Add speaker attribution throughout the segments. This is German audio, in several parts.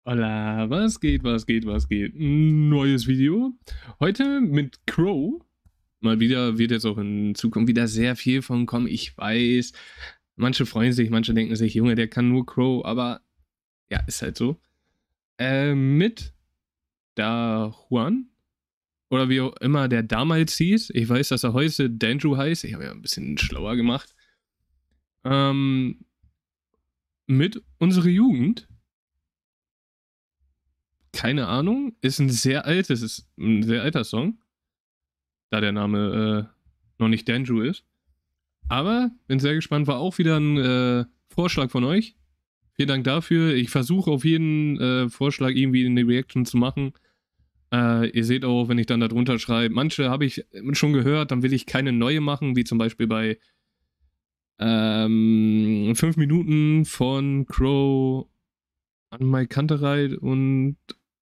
Speaker 1: Hola, was geht, was geht, was geht? Neues Video. Heute mit Crow. Mal wieder wird jetzt auch in Zukunft wieder sehr viel von kommen. Ich weiß, manche freuen sich, manche denken sich, Junge, der kann nur Crow, aber ja, ist halt so. Mit Da Juan. Oder wie auch immer der damals hieß. Ich weiß, dass er heute Danju heißt. Ich habe ja ein bisschen schlauer gemacht. Mit unserer Jugend. Keine Ahnung. Ist ein sehr alter Song. Da der Name noch nicht Danju ist. Aber bin sehr gespannt. War auch wieder ein Vorschlag von euch. Vielen Dank dafür. Ich versuche auf jeden Vorschlag irgendwie eine Reaction zu machen. Ihr seht auch, wenn ich dann da drunter schreibe, manche habe ich schon gehört, dann will ich keine neue machen, wie zum Beispiel bei 5 Minuten von Crow, Anmai Kantereit und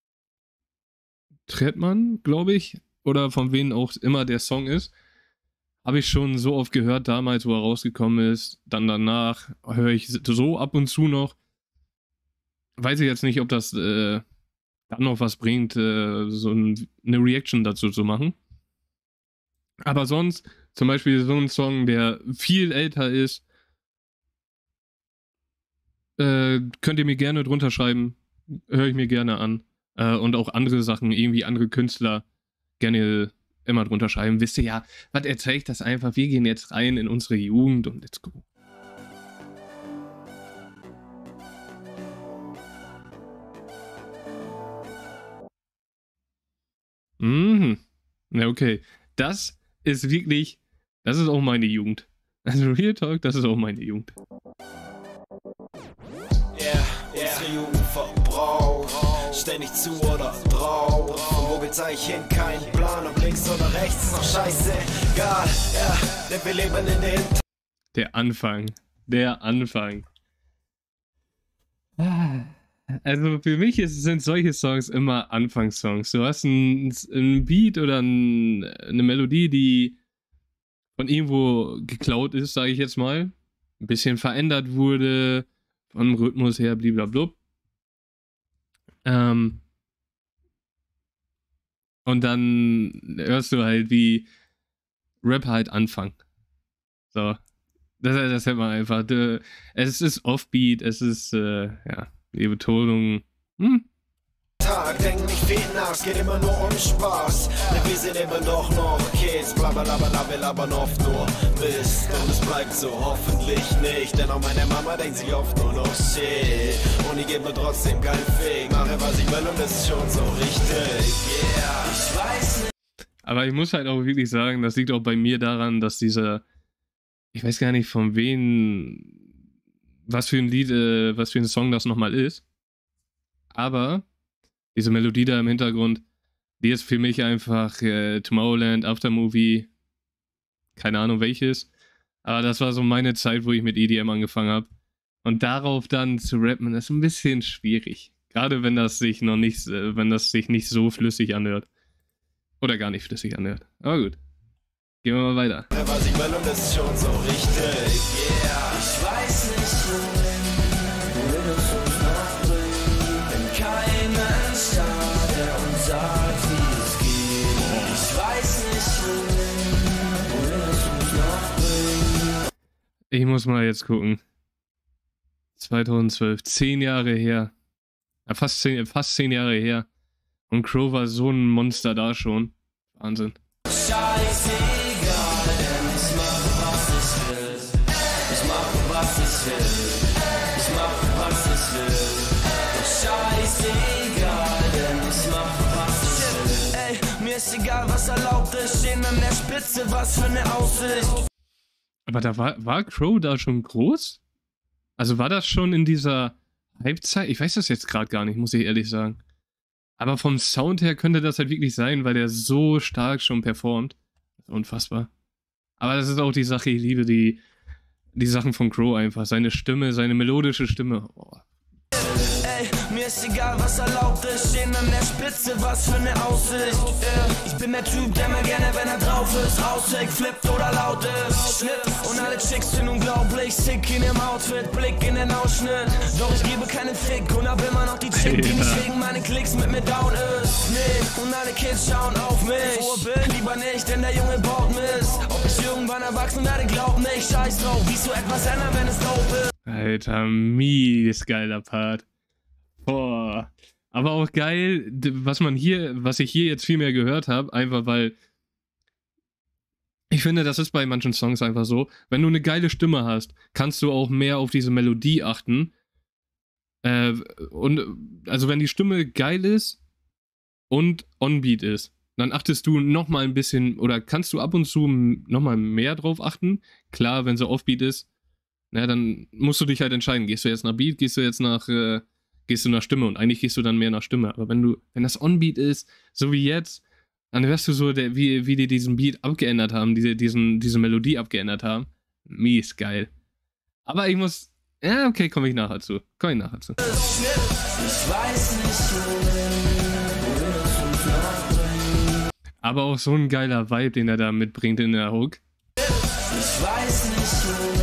Speaker 1: Trettmann, glaube ich, oder von wem auch immer der Song ist. Habe ich schon so oft gehört damals, wo er rausgekommen ist. Dann danach höre ich so ab und zu noch. Weiß ich jetzt nicht, ob das dann noch was bringt, so eine Reaction dazu zu machen. Aber sonst, zum Beispiel so ein Song, der viel älter ist, könnt ihr mir gerne drunter schreiben. Höre ich mir gerne an. Und auch andere Sachen, irgendwie andere Künstler, gerne immer drunter schreiben. Wisst ihr ja, was erzähle ich das einfach? Wir gehen jetzt rein in unsere Jugend und let's go. Ja, okay. Das ist auch meine Jugend. Also Real Talk, das ist auch meine Jugend.
Speaker 2: Unsere Jugend verbraucht, ständig zu oder drauf. Von wo geht's eigentlich hin? Kein Plan, ob links oder rechts, ist doch scheiße, egal, ja, denn wir leben in den...
Speaker 1: Der Anfang. Also für mich sind solche Songs immer Anfangssongs. Du hast ein Beat oder eine Melodie, die von irgendwo geklaut ist, sage ich jetzt mal. Ein bisschen verändert wurde, vom Rhythmus her, bliblablub. Und dann hörst du halt, wie Rap halt anfangen. So. Das hört man einfach. Es ist Offbeat, es ist, ja, die Betonung.
Speaker 2: Tag, denk nicht viel nach, es geht immer nur um Spaß. Denn wir sind immer doch noch Kids, blablabla, wir labern oft nur Mist. Und es bleibt so, hoffentlich nicht, denn auch meine Mama denkt sich oft nur noch shit. Und ich geb mir trotzdem keinen Fick, mache was ich will und das ist schon so richtig, yeah. Ich weiß nicht.
Speaker 1: Aber ich muss halt auch wirklich sagen, das liegt auch bei mir daran, dass ich weiß gar nicht von wem, was für ein Lied, was für ein Song das nochmal ist. Aber diese Melodie da im Hintergrund, die ist für mich einfach Tomorrowland, Aftermovie, keine Ahnung welches. Aber das war so meine Zeit, wo ich mit EDM angefangen habe. Und darauf dann zu rappen, ist ein bisschen schwierig. Gerade wenn das sich nicht so flüssig anhört. Oder gar nicht flüssig anhört. Aber gut. Gehen wir mal weiter.
Speaker 2: Was ich will und das ist schon so richtig, yeah. Ich weiß nicht wohin es uns noch bringt, denn keiner ist da, der uns sagt, wie es geht. Ich weiß nicht wohin es uns noch bringt.
Speaker 1: Ich muss mal jetzt gucken. 2012, 10 Jahre her. Ja, fast 10 Jahre her. Und Crow war so ein Monster da schon. Wahnsinn.
Speaker 2: Scheißegal, denn ich mach, was ich will. Ich mach, was ich will. Ich mach, was ich will. Scheißegal, denn ich mach, was ich will. Ey, mir ist egal, was erlaubt ist. Stehen an der Spitze, was für eine Aussicht.
Speaker 1: Aber da war Crow da schon groß? Also war das schon in dieser Halbzeit? Ich weiß das jetzt gerade gar nicht, muss ich ehrlich sagen. Aber vom Sound her könnte das halt wirklich sein, weil der so stark schon performt. Unfassbar. Aber das ist auch die Sache, ich liebe die Sachen von Crow einfach. Seine Stimme, seine melodische Stimme. Oh.
Speaker 2: Ey, mir ist egal, was erlaubt ist. Stehen an der Spitze, was für eine Aussicht. Ich bin der Typ, der mal gerne, wenn er drauf ist, raushängt, flippt oder laut ist. Schnitt und alle Chicks sind unglaublich sick in ihrem Outfit, Blick in den Ausschnitt. Doch ich gebe keinen Fick und hab immer noch die Chick, die nicht wegen meinen Klicks mit mir down ist. Nee, und alle Kids schauen auf mich. Vorbild lieber nicht, denn der Junge baut Mist. Ob ich irgendwann erwachsen werde, glaub nicht. Scheiß drauf, wie so etwas ändern, wenn es dope ist.
Speaker 1: Alter, mies geiler Part. Boah. Aber auch geil, was ich hier jetzt viel mehr gehört habe, einfach weil ich finde, das ist bei manchen Songs einfach so, wenn du eine geile Stimme hast, kannst du auch mehr auf diese Melodie achten. Und also wenn die Stimme geil ist und on-beat ist, dann achtest du nochmal ein bisschen, oder kannst du ab und zu nochmal mehr drauf achten. Klar, wenn sie off-beat ist, na, dann musst du dich halt entscheiden, gehst du jetzt nach Beat, gehst du nach Stimme, und eigentlich gehst du dann mehr nach Stimme. Aber wenn das On-Beat ist, so wie jetzt, dann hörst du so, wie die diesen Beat abgeändert haben, diese Melodie abgeändert haben. Mies geil. Aber ich muss, ja, okay, komme ich nachher zu.
Speaker 2: Ich weiß nicht,
Speaker 1: aber auch so ein geiler Vibe, den er da mitbringt in der Hook.
Speaker 2: ich weiß nicht,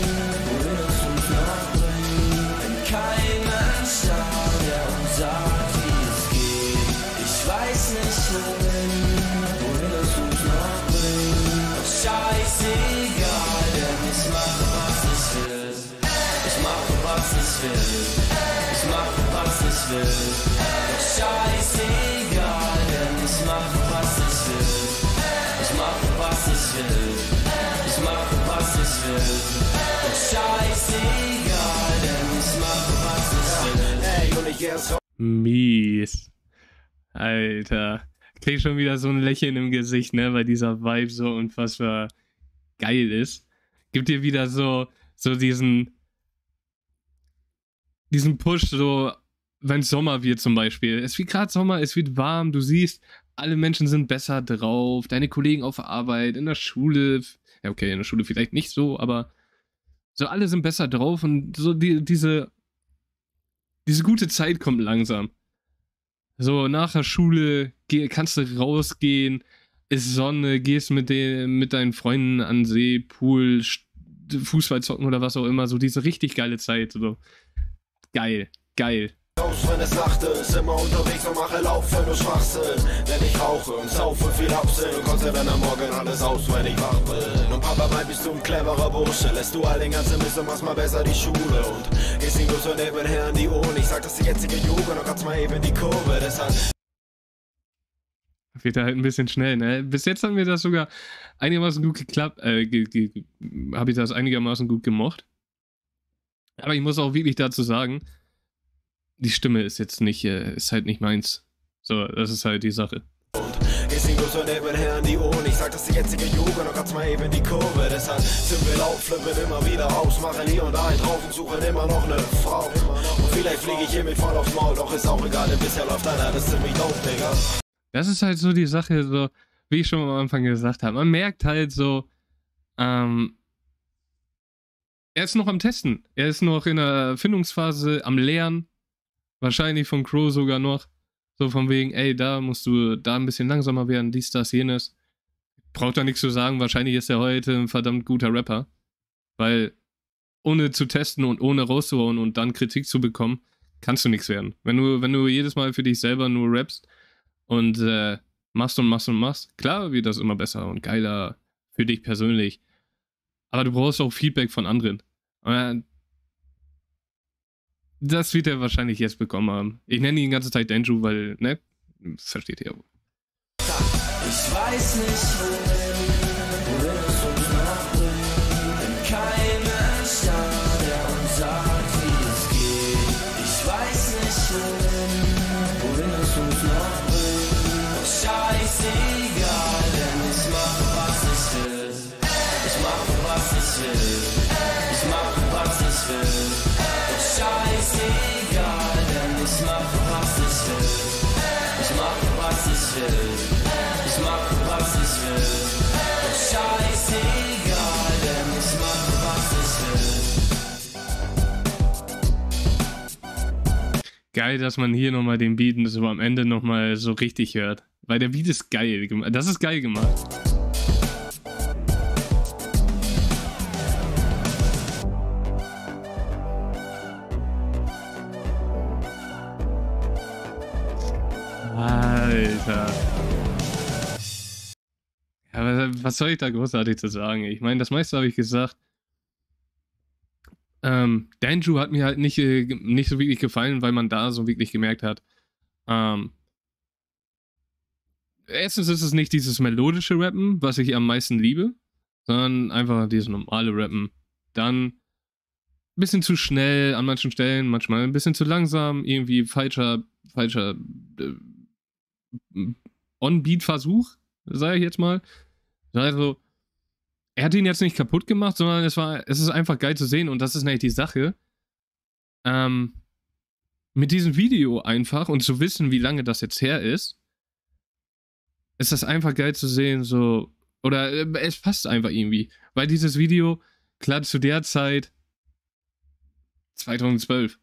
Speaker 2: scheißegal, denn ich mache, was ich will. Ich mache, was ich will. Ich mache, was ich will. Scheißegal, denn ich mache, was ich will. Ey, und ich geh jetzt raus.
Speaker 1: Mies. Alter. Krieg schon wieder so ein Lächeln im Gesicht, ne, weil dieser Vibe so unfassbar geil ist. Gibt dir wieder so diesen Push, so, wenn es Sommer wird zum Beispiel. Es wird gerade Sommer, es wird warm, du siehst, alle Menschen sind besser drauf, deine Kollegen auf der Arbeit, in der Schule, ja okay, in der Schule vielleicht nicht so, aber so alle sind besser drauf, und so diese gute Zeit kommt langsam. So, nach der Schule kannst du rausgehen, ist Sonne, gehst mit deinen Freunden an See, Pool, Fußball zocken oder was auch immer, so diese richtig geile Zeit, so. Geil, geil.
Speaker 2: Wenn es Nacht ist, immer unterwegs und mache Lauf, wenn du Schwachsinn. Denn ich rauche und saufe viel Absinn und konnte dann am Morgen alles aus, wenn ich wach bin. Und Papa meint, bist du ein cleverer Bursche, lässt du all den ganzen Mist und machst mal besser die Schule. Und gehst nicht nur so nebenher in die Uni. Ich sag, dass die jetzige Jugend noch ganz mal eben die Kurve, deshalb
Speaker 1: wird halt ein bisschen schnell, ne? Bis jetzt haben wir das sogar einigermaßen gut geklappt, habe ich das einigermaßen gut gemocht. Aber ich muss auch wirklich dazu sagen, die Stimme ist jetzt nicht, ist halt nicht meins. So, das ist halt die Sache.
Speaker 2: Und gehst nicht nur so nebenher in die Uni. Ich sag, dass die jetzige Jugend noch ganz mal eben die Kurve. Deshalb sind wir laut, flippen immer wieder aus, machen hier und da einen drauf und suchen immer noch eine Frau. Und vielleicht fliege ich hier mit voll aufs Maul, doch ist auch egal, denn bisher läuft einer, das ist ziemlich doof, Digga.
Speaker 1: Das ist halt so die Sache, so, wie ich schon am Anfang gesagt habe. Man merkt halt so, er ist noch am Testen. Er ist noch in der Findungsphase, am Lernen. Wahrscheinlich von Crow sogar noch. So von wegen, ey, da musst du da ein bisschen langsamer werden, dies, das, jenes. Braucht da nichts zu sagen, wahrscheinlich ist er heute ein verdammt guter Rapper. Weil ohne zu testen und ohne rauszuhauen und dann Kritik zu bekommen, kannst du nichts werden. Wenn du jedes Mal für dich selber nur rappst und machst, klar wird das immer besser und geiler für dich persönlich. Aber du brauchst auch Feedback von anderen. Das wird er wahrscheinlich jetzt bekommen haben. Ich nenne ihn die ganze Zeit Denju, weil, ne? Das versteht ihr ja wohl.
Speaker 2: Ich weiß nicht, wohin es uns noch bringt. Denn keiner ist da, der uns sagt, wie es geht. Ich weiß nicht, wohin es uns noch bringt. Doch scheißegal, denn ich mache, was ich will. Ich mache, was ich will. Ich mache, was ich will. Doch scheißegal, denn ich mache, was ich will. Ich mache, was ich will. Ich mache, was ich will. Doch scheißegal, denn ich mache, was ich will.
Speaker 1: geil, dass man hier nochmal den Beat so am Ende nochmal so richtig hört. Weil der Beat ist geil. Das ist geil gemacht. Alter. Ja, was soll ich da großartig zu sagen? Ich meine, das meiste habe ich gesagt. Danju hat mir halt nicht so wirklich gefallen, weil man da so wirklich gemerkt hat, erstens ist es nicht dieses melodische Rappen, was ich am meisten liebe, sondern einfach dieses normale Rappen. Dann ein bisschen zu schnell an manchen Stellen, manchmal ein bisschen zu langsam, irgendwie falscher On-Beat-Versuch, sage ich jetzt mal. Also, er hat ihn jetzt nicht kaputt gemacht, sondern es ist einfach geil zu sehen und das ist nämlich die Sache. Mit diesem Video einfach und zu wissen, wie lange das jetzt her ist das einfach geil zu sehen, so, oder es passt einfach irgendwie, weil dieses Video, klar zu der Zeit, 2012,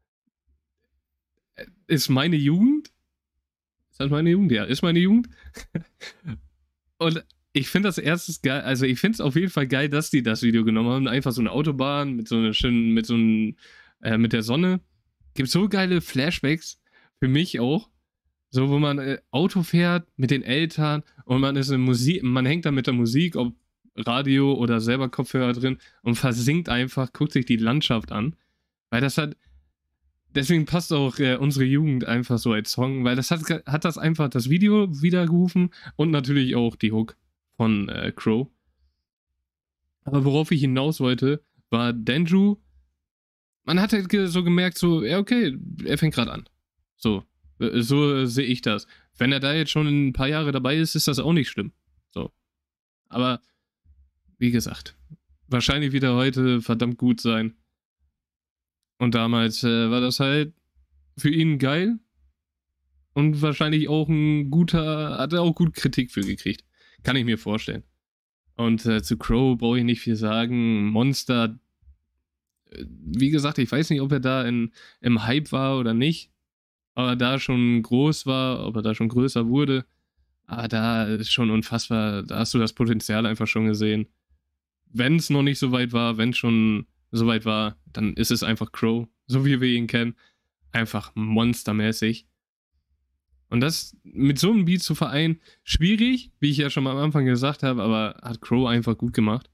Speaker 1: ist meine Jugend? Ist das meine Jugend? Ja, ist meine Jugend. Und ich finde das erstes geil, also ich finde es auf jeden Fall geil, dass die das Video genommen haben. Einfach so eine Autobahn mit so einer schönen, mit der Sonne. Gibt so geile Flashbacks, für mich auch. So, wo man Auto fährt mit den Eltern und man ist in Musik, man hängt da mit der Musik, ob Radio oder selber Kopfhörer drin und versinkt einfach, guckt sich die Landschaft an. Weil das deswegen passt auch unsere Jugend einfach so als Song, weil das hat das einfach das Video wiedergerufen und natürlich auch die Hook von Crow. Aber worauf ich hinaus wollte, war Danju. Man hat halt so gemerkt, so, ja, okay, er fängt gerade an. So sehe ich das. Wenn er da jetzt schon ein paar Jahre dabei ist, ist das auch nicht schlimm. So. Aber, wie gesagt, wahrscheinlich wieder heute verdammt gut sein. Und damals war das halt für ihn geil. Und wahrscheinlich auch hat er auch gut Kritik für gekriegt. Kann ich mir vorstellen. Und zu Crow brauche ich nicht viel sagen. Monster, wie gesagt, ich weiß nicht, ob er da im Hype war oder nicht. Ob er da schon groß war, ob er da schon größer wurde. Aber da ist schon unfassbar, da hast du das Potenzial einfach schon gesehen. Wenn es noch nicht so weit war, wenn es schon so weit war, dann ist es einfach Crow, so wie wir ihn kennen. Einfach monstermäßig. Und das mit so einem Beat zu vereinen, schwierig, wie ich ja schon mal am Anfang gesagt habe, aber hat Crow einfach gut gemacht.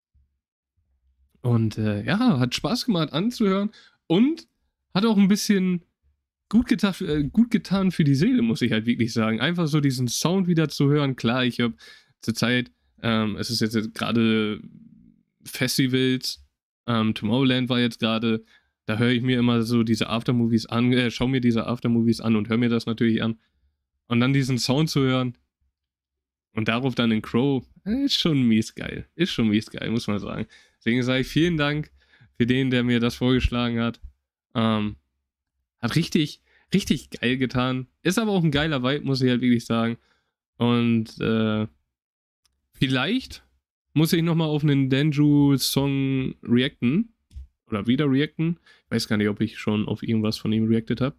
Speaker 1: Und ja, hat Spaß gemacht anzuhören und hat auch ein bisschen gut getan für die Seele, muss ich halt wirklich sagen. Einfach so diesen Sound wieder zu hören. Klar, ich habe zur Zeit, es ist jetzt gerade Festivals, Tomorrowland war jetzt gerade, da höre ich mir immer so diese Aftermovies an, schaue mir diese Aftermovies an und höre mir das natürlich an. Und dann diesen Sound zu hören und darauf dann in Crow, ist schon mies geil. Ist schon mies geil, muss man sagen. Deswegen sage ich vielen Dank für den, der mir das vorgeschlagen hat. Hat richtig geil getan. Ist aber auch ein geiler Vibe, muss ich halt wirklich sagen. Und vielleicht muss ich nochmal auf einen Danju-Song reacten. Oder wieder reacten. Ich weiß gar nicht, ob ich schon auf irgendwas von ihm reacted habe.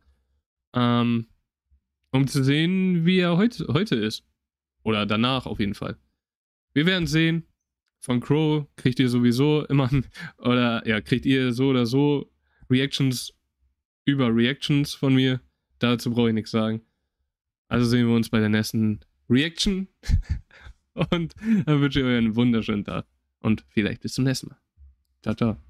Speaker 1: Um zu sehen, wie er heute ist. Oder danach auf jeden Fall. Wir werden sehen. Von Crow kriegt ihr sowieso immer, oder ja, kriegt ihr so oder so Reactions über Reactions von mir. Dazu brauche ich nichts sagen. Also sehen wir uns bei der nächsten Reaction. Und dann wünsche ich euch einen wunderschönen Tag. Und vielleicht bis zum nächsten Mal. Ciao, ciao.